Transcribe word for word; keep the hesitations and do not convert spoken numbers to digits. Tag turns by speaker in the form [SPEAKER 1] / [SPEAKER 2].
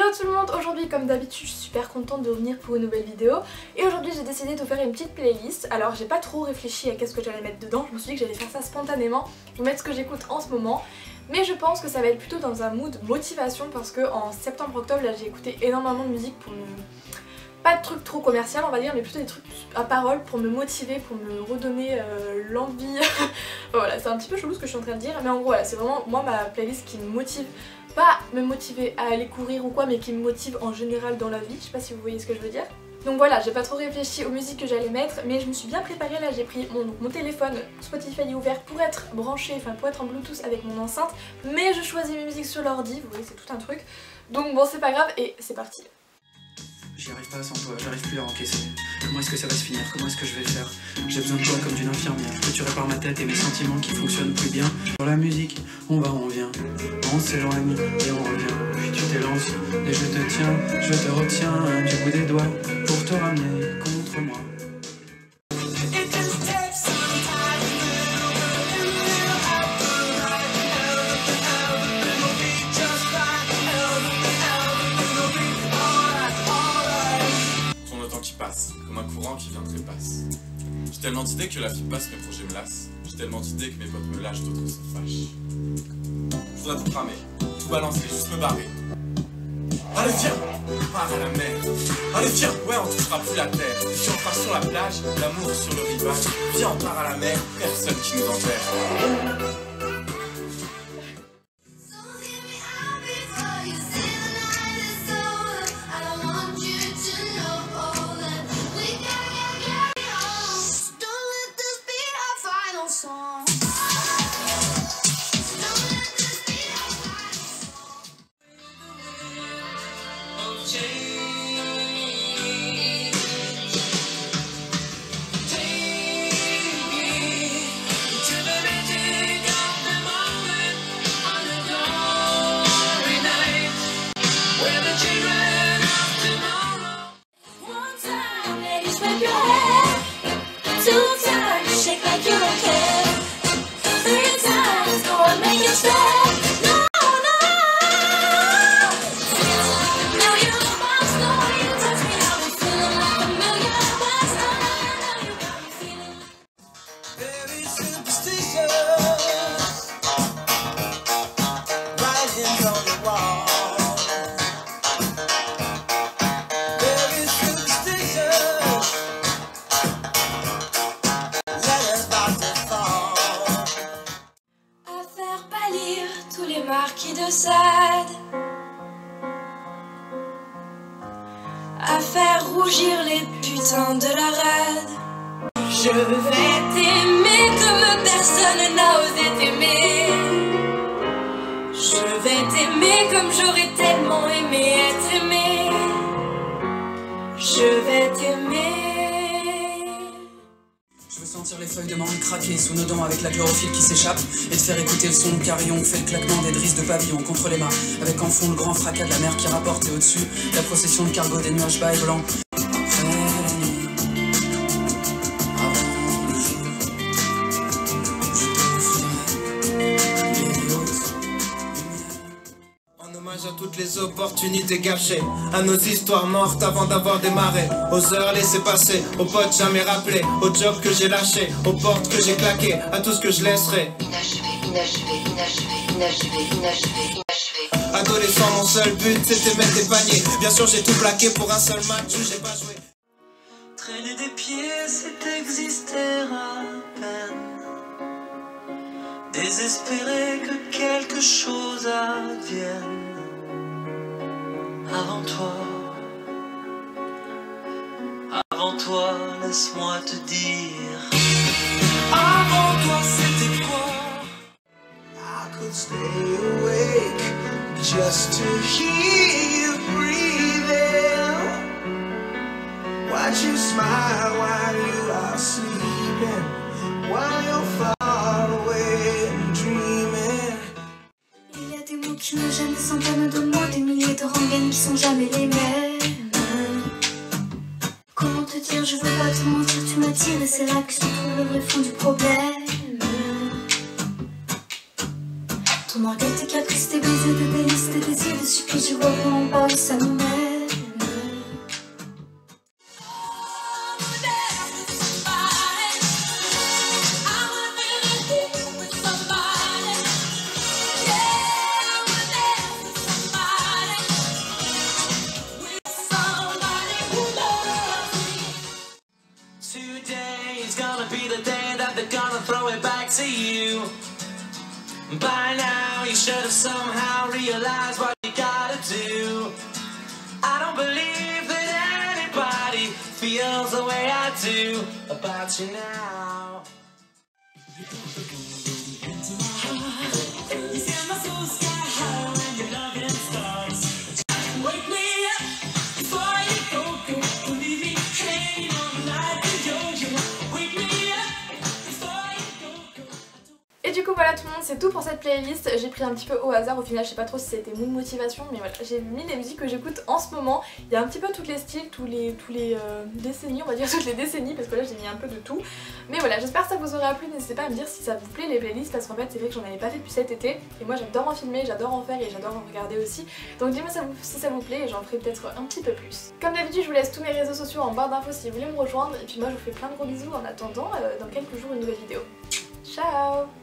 [SPEAKER 1] Hello tout le monde, aujourd'hui comme d'habitude je suis super contente de revenir pour une nouvelle vidéo et aujourd'hui j'ai décidé de vous faire une petite playlist. Alors j'ai pas trop réfléchi à qu'est-ce que j'allais mettre dedans, je me suis dit que j'allais faire ça spontanément, vous mettre ce que j'écoute en ce moment. Mais je pense que ça va être plutôt dans un mood motivation parce que en septembre-octobre là j'ai écouté énormément de musique pour me... Pas de trucs trop commercial on va dire, mais plutôt des trucs à parole pour me motiver, pour me redonner euh, l'envie. Voilà, c'est un petit peu chelou ce que je suis en train de dire, mais en gros voilà, c'est vraiment moi ma playlist qui me motive. Pas me motiver à aller courir ou quoi, mais qui me motive en général dans la vie, je sais pas si vous voyez ce que je veux dire. Donc voilà, j'ai pas trop réfléchi aux musiques que j'allais mettre, mais je me suis bien préparée là, j'ai pris mon, mon téléphone, Spotify est ouvert pour être branché, enfin pour être en Bluetooth avec mon enceinte, mais je choisis mes musiques sur l'ordi, vous voyez c'est tout un truc. Donc bon c'est pas grave et c'est parti.
[SPEAKER 2] J'y arrive pas sans toi, j'arrive plus à encaisser. Comment est-ce que ça va se finir? Comment est-ce que je vais faire? J'ai besoin de toi comme d'une infirmière, que tu répares ma tête et mes sentiments qui fonctionnent plus bien. Sur la musique, on va, on vient, on s'éloigne et on revient. Puis tu t'élances et je te tiens, je te retiens du bout des doigts pour te ramener contre moi.
[SPEAKER 3] Comme un courant qui vient de trépasse. J'ai tellement d'idées que la vie passe, mes projets me lassent. J'ai tellement d'idées que mes potes me lâchent, d'autres se fâchent. Je voudrais tout cramer, tout balancer, juste me barrer. Allez viens, on part à la mer. Allez viens, ouais on touchera plus la terre. Et si on part sur la plage, l'amour sur le rivage. Viens on part à la mer, personne qui nous enterre.
[SPEAKER 4] Marquis de Sade, à faire rougir les putains de la rade. Je vais t'aimer comme personne n'a osé t'aimer. Je vais t'aimer comme j'aurais tellement aimé être aimé. Je vais t'aimer.
[SPEAKER 2] Je veux sentir les feuilles de mangue craquer sous nos dents avec la chlorophylle qui s'échappe et te faire écouter le son de carillon, fait le claquement des drisses de pavillon contre les mâts, avec en fond le grand fracas de la mer qui rapporte et au-dessus la procession de cargo des nuages bas et blancs. Après la nuit, avant le jour, je t'offrirai les hautes lumières.
[SPEAKER 5] En hommage à toutes les opportunités gâchées, à nos histoires mortes avant d'avoir démarré, aux heures laissées passer, aux potes jamais rappelés, aux jobs que j'ai lâchés, aux portes que j'ai claquées, à tout ce que je laisserai.
[SPEAKER 6] Inachevé, inachevé, inachevé, inachevé, inachevé, inachevé.
[SPEAKER 5] Adolescent, mon seul but c'était mettre des paniers. Bien sûr j'ai tout plaqué pour un seul match où j'ai pas joué.
[SPEAKER 7] Traîner des pieds, c'est exister à peine. Désespérer que quelque chose advienne. Avant toi, avant toi, laisse-moi te dire. Avant toi, c'était quoi?
[SPEAKER 8] I could stay awake just to hear you breathing. Watch you smile while you are sleeping, while you're far away and dreaming.
[SPEAKER 4] Il y a des mots qui me gênent, des centaines de mots, des milliers de rengaines qui sont jamais les mêmes. Comment te dire, je veux pas te mentir, tu m'attires et c'est là que se trouve le vrai fond du problème. Ton orgueil, tes caprices, tes baisers, tes délices, tes désirs, des supplices, je vois vraiment pas ça nous mène.
[SPEAKER 7] Today's gonna be the day that they're gonna throw it back to you. By now you should have somehow realized what you gotta do. I don't believe that anybody feels the way I do about you now. You see my soul sky high when your loving starts. Wake me up before you go, go, go leave me hanging on like a yo-yo. Wake me up before you go, go.
[SPEAKER 1] Et du coup voilà tout le monde, c'est tout pour cette playlist. J'ai pris un petit peu au hasard, au final je sais pas trop si c'était mood motivation, mais voilà, j'ai mis les musiques que j'écoute en ce moment. Il y a un petit peu tous les styles, tous les, tous les euh, décennies, on va dire toutes les décennies, parce que là j'ai mis un peu de tout. Mais voilà, j'espère que ça vous aura plu, n'hésitez pas à me dire si ça vous plaît les playlists, parce qu'en fait c'est vrai que j'en avais pas fait depuis cet été, et moi j'adore en filmer, j'adore en faire et j'adore en regarder aussi. Donc dis-moi si ça vous plaît et j'en ferai peut-être un petit peu plus. Comme d'habitude je vous laisse tous mes réseaux sociaux en barre d'infos si vous voulez me rejoindre, et puis moi je vous fais plein de gros bisous en attendant euh, dans quelques jours une nouvelle vidéo. Ciao!